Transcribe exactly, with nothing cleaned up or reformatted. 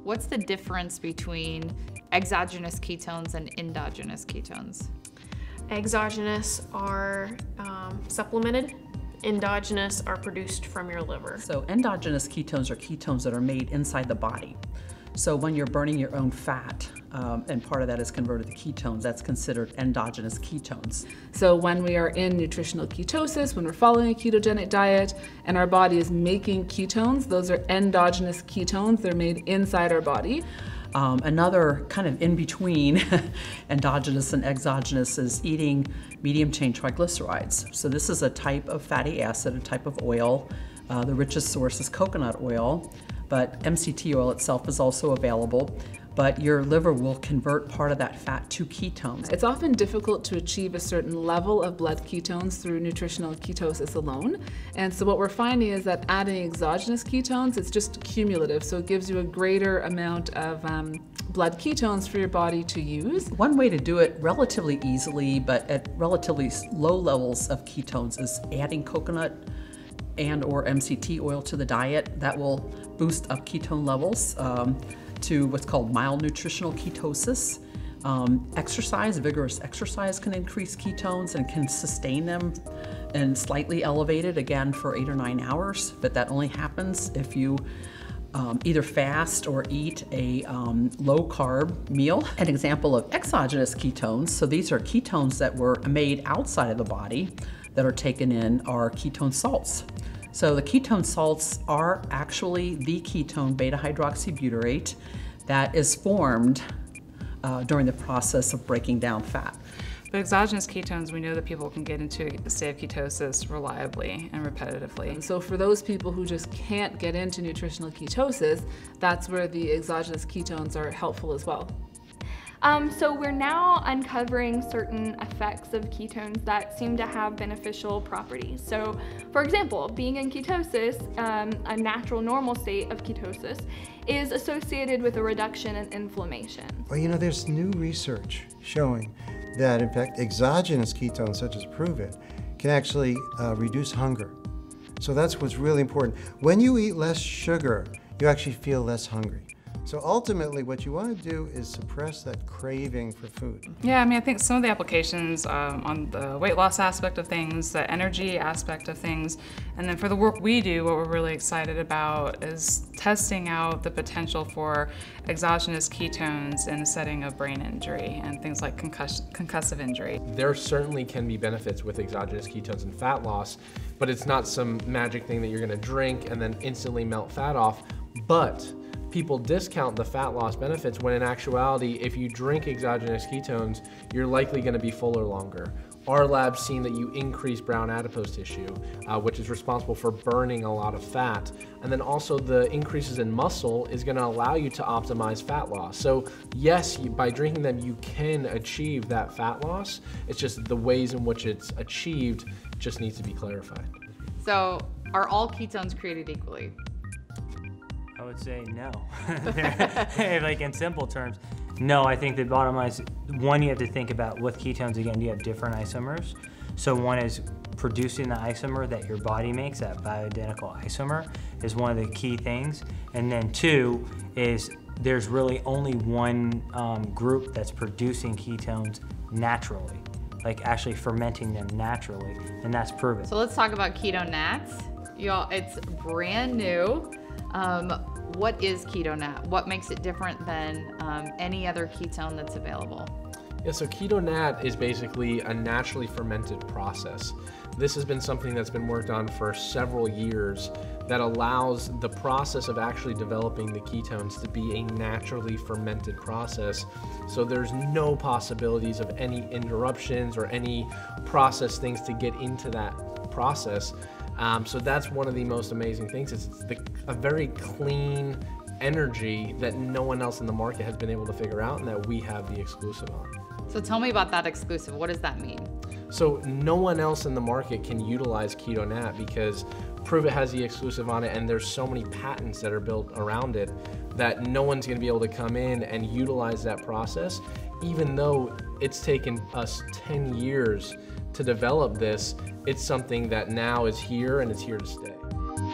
what's the difference between exogenous ketones and endogenous ketones? Exogenous are um, supplemented. Endogenous are produced from your liver. So endogenous ketones are ketones that are made inside the body. So when you're burning your own fat, um, and part of that is converted to ketones, that's considered endogenous ketones. So when we are in nutritional ketosis, when we're following a ketogenic diet, and our body is making ketones, those are endogenous ketones. They're made inside our body. Um, another kind of in between endogenous and exogenous is eating medium chain triglycerides. So this is a type of fatty acid, a type of oil. Uh, the richest source is coconut oil, but M C T oil itself is also available. But your liver will convert part of that fat to ketones. It's often difficult to achieve a certain level of blood ketones through nutritional ketosis alone. And so what we're finding is that adding exogenous ketones, it's just cumulative. So it gives you a greater amount of um, blood ketones for your body to use. One way to do it relatively easily, but at relatively low levels of ketones, is adding coconut and or M C T oil to the diet. That will boost up ketone levels um, to what's called mild nutritional ketosis. Um, exercise, vigorous exercise can increase ketones and can sustain them and slightly elevated again for eight or nine hours, but that only happens if you um, either fast or eat a um, low carb meal. An example of exogenous ketones, so these are ketones that were made outside of the body that are taken in, are ketone salts. So the ketone salts are actually the ketone beta hydroxybutyrate that is formed uh, during the process of breaking down fat. But exogenous ketones, we know that people can get into a state of ketosis reliably and repetitively. And so for those people who just can't get into nutritional ketosis, that's where the exogenous ketones are helpful as well. Um, so we're now uncovering certain effects of ketones that seem to have beneficial properties. So, for example, being in ketosis, um, a natural normal state of ketosis, is associated with a reduction in inflammation. Well, you know, there's new research showing that, in fact, exogenous ketones, such as Pruvit, can actually uh, reduce hunger. So that's what's really important. When you eat less sugar, you actually feel less hungry. So ultimately, what you want to do is suppress that craving for food. Yeah, I mean, I think some of the applications um, on the weight loss aspect of things, the energy aspect of things, and then for the work we do, what we're really excited about is testing out the potential for exogenous ketones in the setting of brain injury and things like concuss concussive injury. There certainly can be benefits with exogenous ketones and fat loss, but it's not some magic thing that you're going to drink and then instantly melt fat off. But people discount the fat loss benefits when in actuality, if you drink exogenous ketones, you're likely going to be fuller longer. Our lab's seen that you increase brown adipose tissue, uh, which is responsible for burning a lot of fat. And then also the increases in muscle is going to allow you to optimize fat loss. So yes, you, by drinking them, you can achieve that fat loss. It's just the ways in which it's achieved just needs to be clarified. So are all ketones created equally? I would say no. Like in simple terms, no. I think the bottom line is, one, you have to think about with ketones, again, you have different isomers. So one is producing the isomer that your body makes, that bioidentical isomer is one of the key things. And then two is there's really only one um, group that's producing ketones naturally, like actually fermenting them naturally, and that's Pruvit. So let's talk about Keto Nats. Y'all, it's brand new. Um, what is Keto Nat? What makes it different than um, any other ketone that's available? Yeah, so Keto Nat is basically a naturally fermented process. This has been something that's been worked on for several years that allows the process of actually developing the ketones to be a naturally fermented process. So there's no possibilities of any interruptions or any process things to get into that process. Um, so that's one of the most amazing things. It's the, a very clean energy that no one else in the market has been able to figure out and that we have the exclusive on. So tell me about that exclusive. What does that mean? So no one else in the market can utilize Keto Nat because Prüvit has the exclusive on it, and there's so many patents that are built around it that no one's going to be able to come in and utilize that process, even though it's taken us ten years to develop this. It's something that now is here and it's here to stay.